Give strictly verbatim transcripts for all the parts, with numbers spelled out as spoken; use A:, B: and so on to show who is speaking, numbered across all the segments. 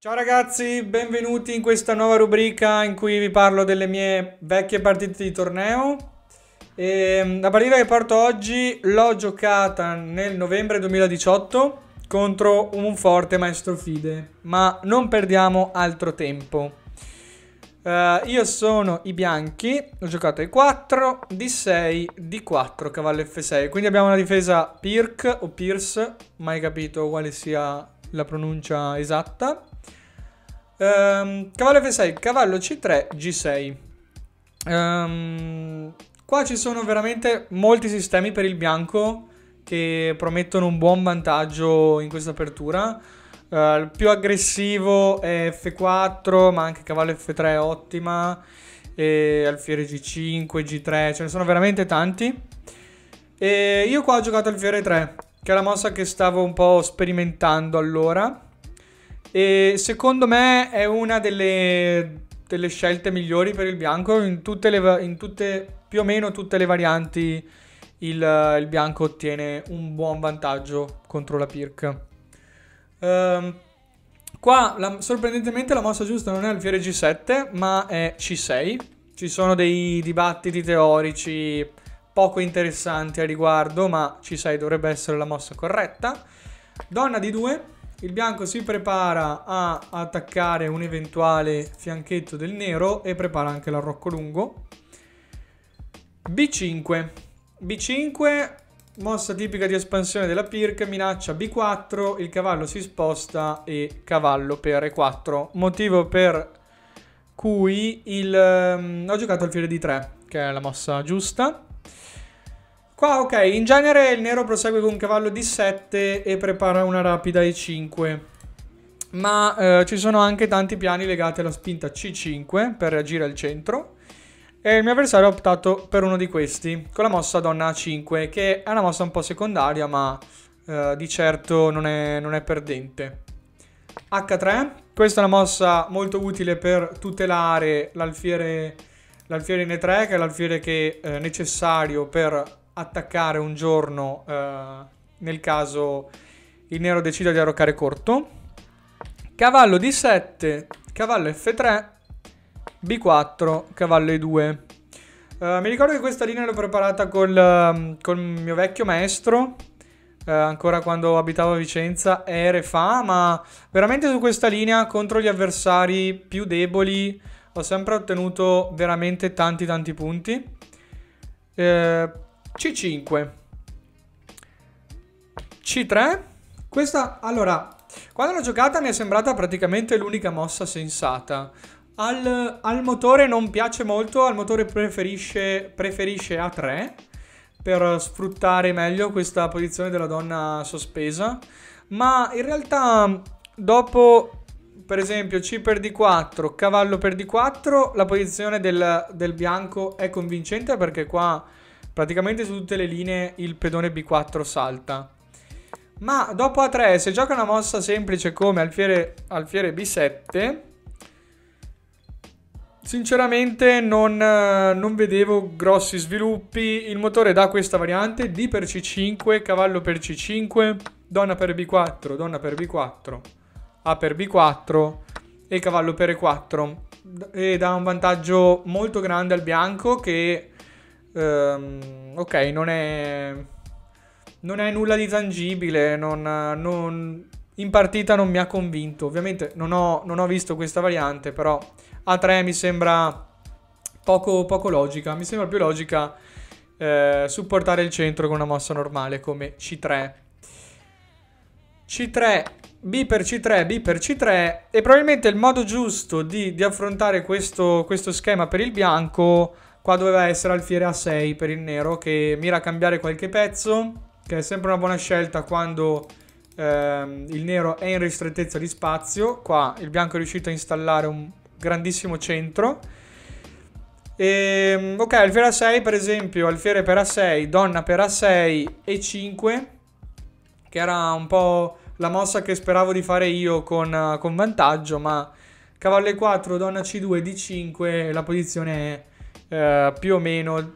A: Ciao ragazzi, benvenuti in questa nuova rubrica in cui vi parlo delle mie vecchie partite di torneo. E la partita che porto oggi l'ho giocata nel novembre duemiladiciotto contro un forte maestro Fide, ma non perdiamo altro tempo. Uh, io sono i bianchi, ho giocato e quattro, D sei, D quattro, cavallo F sei, quindi abbiamo una difesa Pirc o Pierce, mai capito quale sia la pronuncia esatta. Um, cavallo F sei, cavallo C tre, G sei. Um, qua ci sono veramente molti sistemi per il bianco che promettono un buon vantaggio in questa apertura. Uh, il più aggressivo è F quattro, ma anche cavallo F tre è ottima, e alfiere G cinque, G tre, ce ne sono veramente tanti. E io qua ho giocato alfiere tre, che è la mossa che stavo un po' sperimentando allora. E secondo me è una delle, delle scelte migliori per il bianco. In tutte, le, in tutte più o meno tutte le varianti il, il bianco ottiene un buon vantaggio contro la Pirc. Um, qua la, sorprendentemente la mossa giusta non è alfiere G sette ma è C sei. Ci sono dei dibattiti teorici poco interessanti a riguardo, ma C sei dovrebbe essere la mossa corretta. Donna D due. Il bianco si prepara a attaccare un eventuale fianchetto del nero e prepara anche l'arrocco lungo. B cinque. B cinque, mossa tipica di espansione della Pirc, minaccia B quattro, il cavallo si sposta e cavallo per E quattro. Motivo per cui il, um, ho giocato alfiere D tre, che è la mossa giusta. Qua ok, in genere il nero prosegue con cavallo D sette e prepara una rapida E cinque, ma eh, ci sono anche tanti piani legati alla spinta C cinque per reagire al centro, e il mio avversario ha optato per uno di questi con la mossa donna A cinque, che è una mossa un po' secondaria, ma eh, di certo non è, non è perdente. H tre, questa è una mossa molto utile per tutelare l'alfiere l'alfiere in E tre, che è l'alfiere che è necessario per attaccare un giorno eh, nel caso il nero decida di arroccare corto. Cavallo D sette, cavallo F tre, B quattro, cavallo E due. Uh, mi ricordo che questa linea l'ho preparata col, um, col mio vecchio maestro, uh, ancora quando abitavo a Vicenza, ere fa, ma veramente su questa linea contro gli avversari più deboli ho sempre ottenuto veramente tanti tanti punti. Uh, C cinque, C tre. Questa, allora, quando l'ho giocata mi è sembrata praticamente l'unica mossa sensata. Al, al motore non piace molto, al motore preferisce, preferisce A tre per sfruttare meglio questa posizione della donna sospesa, ma in realtà dopo, per esempio, C per D quattro, cavallo per D quattro, la posizione del, del bianco è convincente, perché qua praticamente su tutte le linee il pedone B quattro salta. Ma dopo A tre, se gioca una mossa semplice come alfiere, alfiere B sette, sinceramente non, non vedevo grossi sviluppi. Il motore dà questa variante: D per C cinque, cavallo per C cinque, donna per B quattro, donna per B quattro, A per B quattro e cavallo per E quattro. E dà un vantaggio molto grande al bianco che... Um, ok, non è non è nulla di tangibile, non, non, in partita non mi ha convinto. Ovviamente non ho, non ho visto questa variante, però A tre mi sembra poco, poco logica. Mi sembra più logica eh, supportare il centro con una mossa normale come C tre. C tre, B per C tre, B per C tre, e probabilmente il modo giusto di, di affrontare questo, questo schema per il bianco qua doveva essere alfiere A sei per il nero, che mira a cambiare qualche pezzo, che è sempre una buona scelta quando ehm, il nero è in ristrettezza di spazio. Qua il bianco è riuscito a installare un grandissimo centro. E, ok, alfiere A sei per esempio, alfiere per A sei, donna per A sei, E cinque, che era un po' la mossa che speravo di fare io con, con vantaggio, ma cavallo E quattro, donna C due, D cinque, la posizione è Uh, più o meno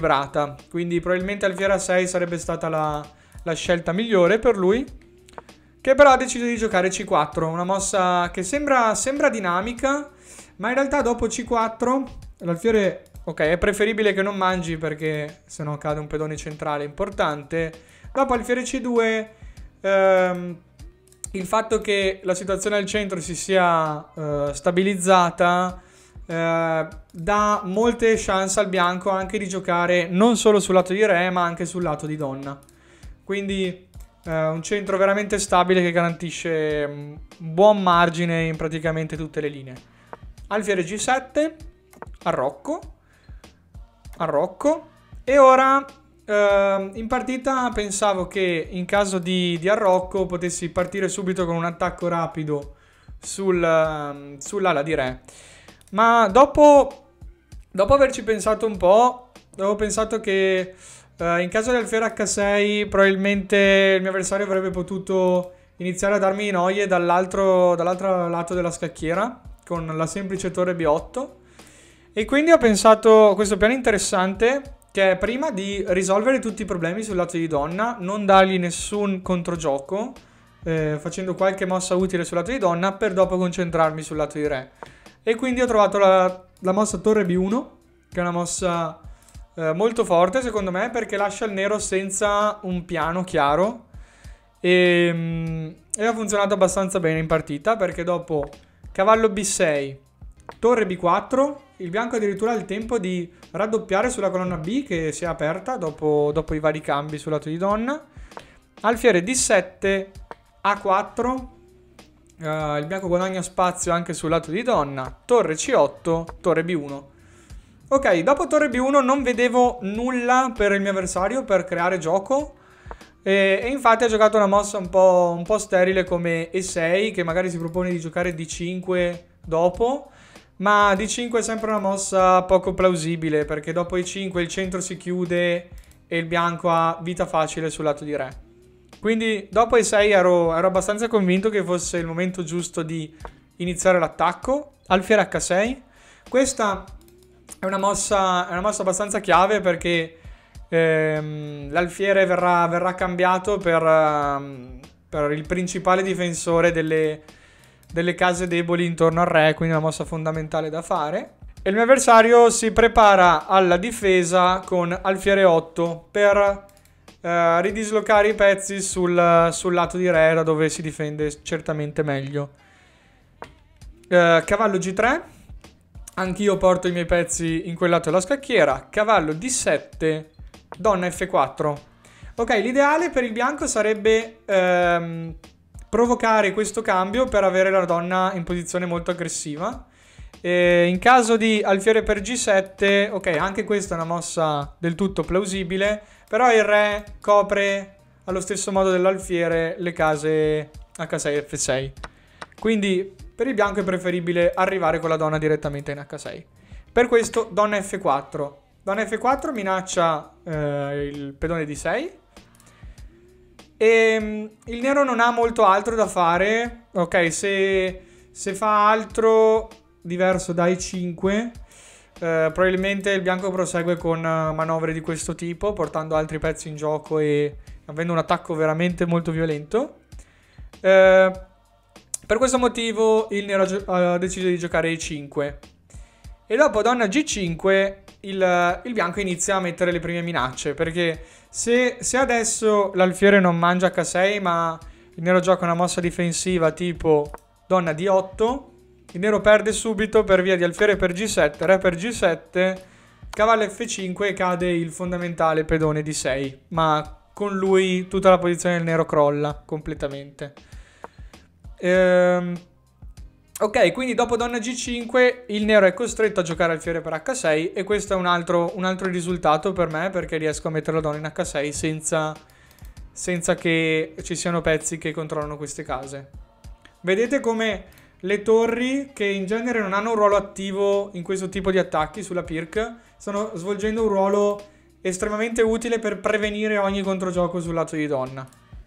A: equilibrata, quindi probabilmente alfiere A sei sarebbe stata la, la scelta migliore per lui. che però ha deciso di giocare C quattro, una mossa che sembra, sembra dinamica, ma in realtà dopo C quattro l'alfiere, ok, è preferibile che non mangi perché sennò cade un pedone centrale importante. Dopo alfiere C due, ehm, il fatto che la situazione al centro si sia eh, stabilizzata eh, dà molte chance al bianco anche di giocare non solo sul lato di re ma anche sul lato di donna. Quindi eh, un centro veramente stabile che garantisce un buon margine in praticamente tutte le linee. Alfiere G sette, arrocco, arrocco e ora Uh, in partita pensavo che in caso di, di arrocco potessi partire subito con un attacco rapido sul, uh, sull'ala di re, ma dopo, dopo averci pensato un po' avevo pensato che uh, in caso di alfiere H sei probabilmente il mio avversario avrebbe potuto iniziare a darmi noie dall'altro, dall'altro lato della scacchiera con la semplice torre B otto, e quindi ho pensato a questo piano interessante, che è prima di risolvere tutti i problemi sul lato di donna, non dargli nessun controgioco, eh, facendo qualche mossa utile sul lato di donna, per dopo concentrarmi sul lato di re. E quindi ho trovato la, la mossa torre B uno, che è una mossa eh, molto forte secondo me, perché lascia il nero senza un piano chiaro, e, mm, e ha funzionato abbastanza bene in partita, perché dopo cavallo B sei, torre B quattro, il bianco addirittura ha il tempo di raddoppiare sulla colonna B che si è aperta dopo, dopo i vari cambi sul lato di donna. Alfiere D sette, A quattro, uh, il bianco guadagna spazio anche sul lato di donna, torre C otto, torre B uno. Ok, dopo torre B uno non vedevo nulla per il mio avversario per creare gioco, e, e infatti ha giocato una mossa un po', un po' sterile come E sei, che magari si propone di giocare D cinque dopo, ma D cinque è sempre una mossa poco plausibile, perché dopo E cinque il centro si chiude e il bianco ha vita facile sul lato di re. Quindi dopo E sei ero, ero abbastanza convinto che fosse il momento giusto di iniziare l'attacco. Alfiere H sei. Questa è una mossa, è una mossa abbastanza chiave, perché ehm, l'alfiere verrà, verrà cambiato per, um, per il principale difensore delle... delle case deboli intorno al re, quindi una mossa fondamentale da fare. E il mio avversario si prepara alla difesa con alfiere otto per eh, ridislocare i pezzi sul, sul lato di re, da dove si difende certamente meglio. Eh, cavallo G tre, anch'io porto i miei pezzi in quel lato della scacchiera. Cavallo D sette, donna F quattro. Ok, l'ideale per il bianco sarebbe ehm, provocare questo cambio per avere la donna in posizione molto aggressiva. E in caso di alfiere per G sette, ok, anche questa è una mossa del tutto plausibile, però il re copre allo stesso modo dell'alfiere le case H sei F sei. Quindi per il bianco è preferibile arrivare con la donna direttamente in H sei. Per questo donna F quattro. Donna F quattro minaccia eh, il pedone D sei. E il nero non ha molto altro da fare. Ok, se, se fa altro diverso da E cinque, eh, probabilmente il bianco prosegue con manovre di questo tipo, portando altri pezzi in gioco e avendo un attacco veramente molto violento. Eh, per questo motivo il nero ha deciso di giocare E cinque. E dopo donna G cinque il, il bianco inizia a mettere le prime minacce, perché se, se adesso l'alfiere non mangia H sei ma il nero gioca una mossa difensiva tipo donna D otto, il nero perde subito per via di alfiere per G sette, re per G sette, cavallo F cinque e cade il fondamentale pedone D sei, ma con lui tutta la posizione del nero crolla completamente. Ehm... Ok, quindi dopo donna G cinque il nero è costretto a giocare alfiere per H sei, e questo è un altro, un altro risultato per me, perché riesco a mettere la donna in H sei senza, senza che ci siano pezzi che controllano queste case. Vedete come le torri, che in genere non hanno un ruolo attivo in questo tipo di attacchi sulla Pirc, stanno svolgendo un ruolo estremamente utile per prevenire ogni controgioco sul lato di donna.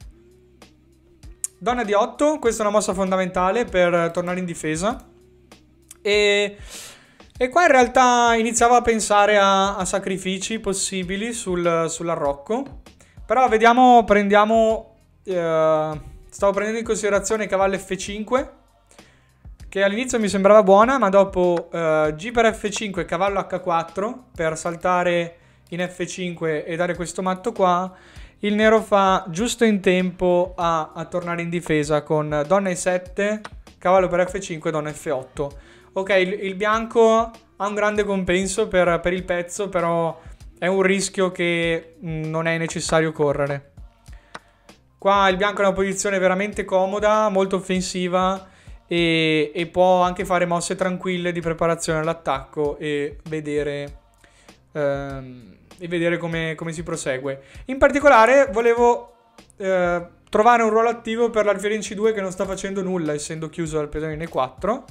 A: Donna D otto, questa è una mossa fondamentale per tornare in difesa, e, e qua in realtà iniziavo a pensare a, a sacrifici possibili sul, sull'arrocco, però vediamo, prendiamo, eh, stavo prendendo in considerazione cavallo effe cinque, che all'inizio mi sembrava buona, ma dopo uh, G per effe cinque e cavallo acca quattro per saltare in effe cinque e dare questo matto qua, il nero fa giusto in tempo a, a tornare in difesa con donna e sette, cavallo per effe cinque, donna effe otto. Ok, il, il bianco ha un grande compenso per, per il pezzo, però è un rischio che mh, non è necessario correre. Qua il bianco è una posizione veramente comoda, molto offensiva, e, e può anche fare mosse tranquille di preparazione all'attacco e vedere, ehm, e vedere come, come si prosegue. In particolare volevo eh, trovare un ruolo attivo per l'alfiere in C due che non sta facendo nulla, essendo chiuso dal pedone in E quattro,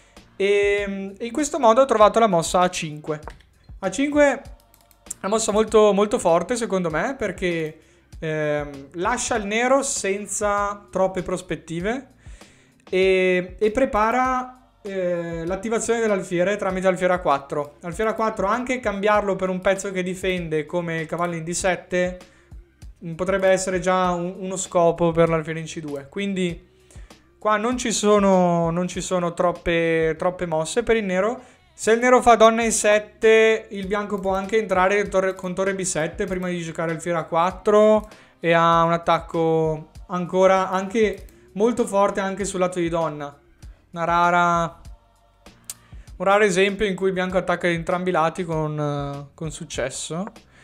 A: e, e in questo modo ho trovato la mossa A cinque. A cinque è una mossa molto, molto forte secondo me, perché eh, lascia il nero senza troppe prospettive e, e prepara eh, l'attivazione dell'alfiere tramite alfiere A quattro. Alfiere A quattro, anche cambiarlo per un pezzo che difende come il cavallo in D sette, potrebbe essere già un, uno scopo per l'alfiere in C due. Quindi qua non ci sono, non ci sono troppe, troppe mosse per il nero. Se il nero fa donna in sette, il bianco può anche entrare torre, con torre B sette prima di giocare alfiere A quattro, e ha un attacco ancora anche molto forte anche sul lato di donna. Una rara, un raro esempio in cui il bianco attacca da entrambi i lati con, con successo.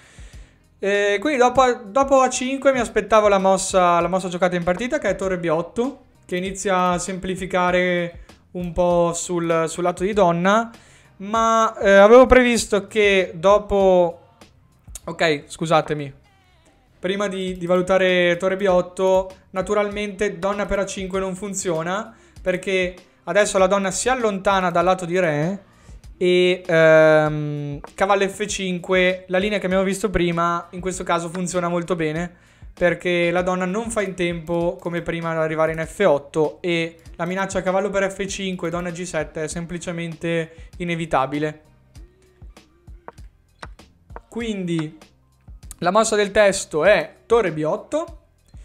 A: E quindi dopo, dopo A cinque mi aspettavo la mossa, la mossa giocata in partita, che è torre B otto, che inizia a semplificare un po' sul, sul lato di donna, ma eh, avevo previsto che dopo... Ok, scusatemi. Prima di, di valutare torre B otto, naturalmente donna per A cinque non funziona, perché adesso la donna si allontana dal lato di re e ehm, cavallo effe cinque, la linea che abbiamo visto prima, in questo caso funziona molto bene, perché la donna non fa in tempo come prima ad arrivare in effe otto e la minaccia cavallo per effe cinque, donna G sette è semplicemente inevitabile. Quindi la mossa del testo è torre B otto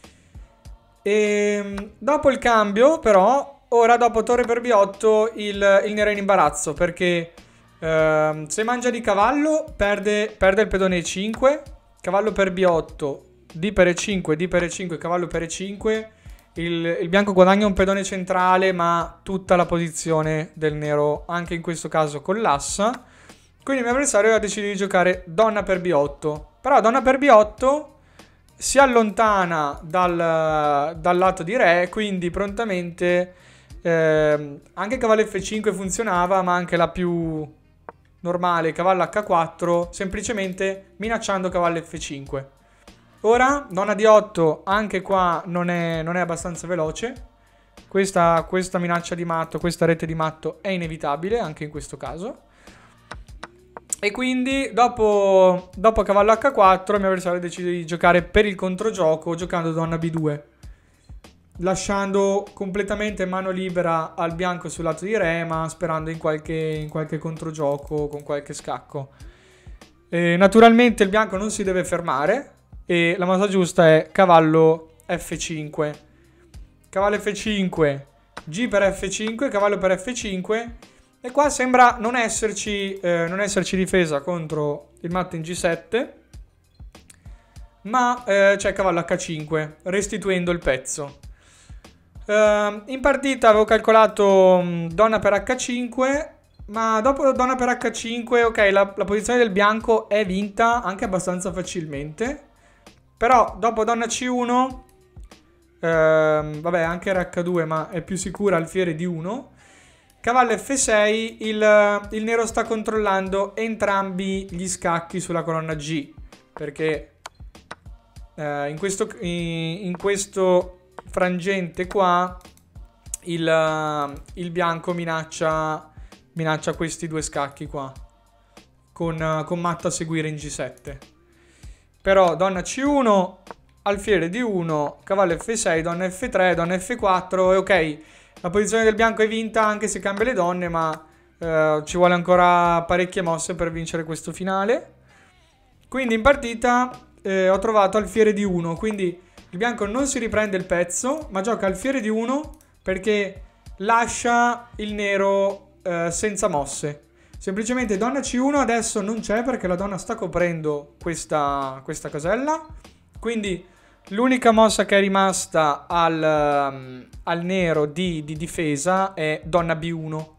A: e dopo il cambio però, ora dopo torre per B otto il, il nero è in imbarazzo, perché ehm, se mangia di cavallo perde, perde il pedone E cinque, cavallo per B otto, D per E cinque, D per E cinque, cavallo per E cinque, il, il bianco guadagna un pedone centrale, ma tutta la posizione del nero anche in questo caso collassa. Quindi il mio avversario ha deciso di giocare donna per B otto, però donna per B otto si allontana dal, dal lato di re, quindi prontamente eh, anche cavallo effe cinque funzionava, ma anche la più normale cavallo acca quattro, semplicemente minacciando cavallo effe cinque. Ora donna D otto anche qua non è, non è abbastanza veloce, questa, questa minaccia di matto, questa rete di matto è inevitabile anche in questo caso. E quindi dopo, dopo cavallo acca quattro il mio avversario decide di giocare per il controgioco giocando donna B due, lasciando completamente mano libera al bianco sul lato di re, ma sperando in qualche, in qualche controgioco con qualche scacco. E naturalmente il bianco non si deve fermare e la mossa giusta è cavallo effe cinque. Cavallo effe cinque, G per effe cinque, cavallo per effe cinque. E qua sembra non esserci, eh, non esserci difesa contro il matto in G sette, ma eh, c'è cavallo acca cinque, restituendo il pezzo. Uh, in partita avevo calcolato mh, donna per acca cinque, ma dopo donna per acca cinque, ok, la, la posizione del bianco è vinta anche abbastanza facilmente. Però dopo donna C uno, ehm, vabbè anche re acca due, ma è più sicura alfiere D uno. Cavallo effe sei, il, il nero sta controllando entrambi gli scacchi sulla colonna G, perché eh, in, questo, in, in questo frangente qua il, il bianco minaccia, minaccia questi due scacchi qua, con, con matto a seguire in G sette. Però donna C uno, alfiere D uno, cavallo effe sei, donna effe tre, donna effe quattro, e ok, la posizione del bianco è vinta anche se cambia le donne, ma eh, ci vuole ancora parecchie mosse per vincere questo finale. Quindi in partita eh, ho trovato alfiere D uno, quindi il bianco non si riprende il pezzo, ma gioca alfiere di uno perché lascia il nero eh, senza mosse. Semplicemente donna C uno adesso non c'è perché la donna sta coprendo questa, questa casella. Quindi l'unica mossa che è rimasta al, um, al nero di, di difesa è donna B uno.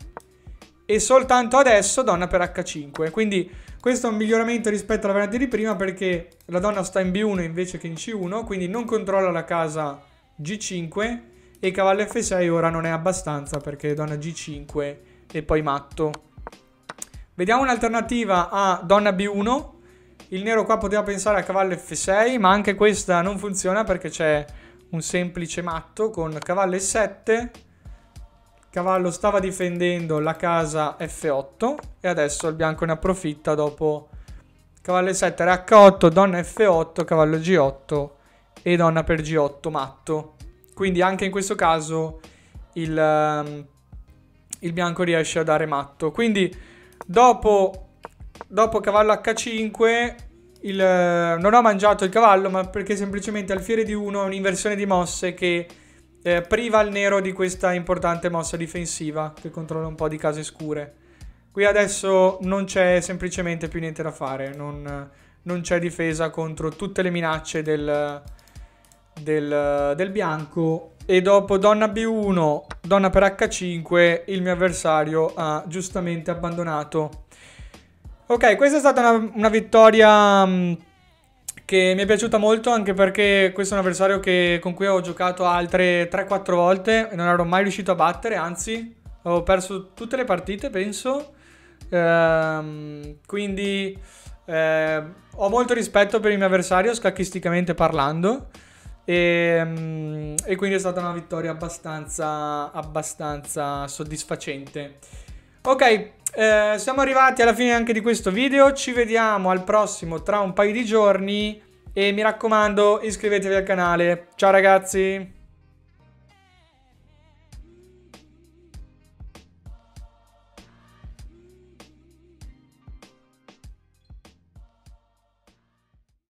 A: E soltanto adesso donna per H cinque. Quindi questo è un miglioramento rispetto alla variante di prima perché la donna sta in B uno invece che in C uno. Quindi non controlla la casa G cinque. E cavallo F sei ora non è abbastanza perché donna G cinque e poi matto. Vediamo un'alternativa a donna B uno. Il nero qua poteva pensare a cavallo F sei, ma anche questa non funziona perché c'è un semplice matto con cavallo E sette. Il cavallo stava difendendo la casa F otto e adesso il bianco ne approfitta dopo cavallo E sette, re H otto, donna F otto, cavallo G otto e donna per G otto matto. Quindi anche in questo caso il, um, il bianco riesce a dare matto. Quindi Dopo, dopo cavallo H cinque il, non ho mangiato il cavallo, ma perché semplicemente alfiere di uno è un'inversione di mosse che eh, priva il nero di questa importante mossa difensiva che controlla un po' di case scure. Qui adesso non c'è semplicemente più niente da fare, non, non c'è difesa contro tutte le minacce del, del, del bianco. E dopo donna B uno, donna per H cinque, il mio avversario ha giustamente abbandonato. Ok, questa è stata una, una vittoria um, che mi è piaciuta molto, anche perché questo è un avversario che, con cui ho giocato altre tre quattro volte e non ero mai riuscito a battere, anzi ho perso tutte le partite, penso. Ehm, quindi eh, ho molto rispetto per il mio avversario, scacchisticamente parlando. E, e quindi è stata una vittoria abbastanza, abbastanza soddisfacente. Ok, eh, siamo arrivati alla fine anche di questo video. Ci vediamo al prossimo tra un paio di giorni. E mi raccomando, iscrivetevi al canale. Ciao ragazzi!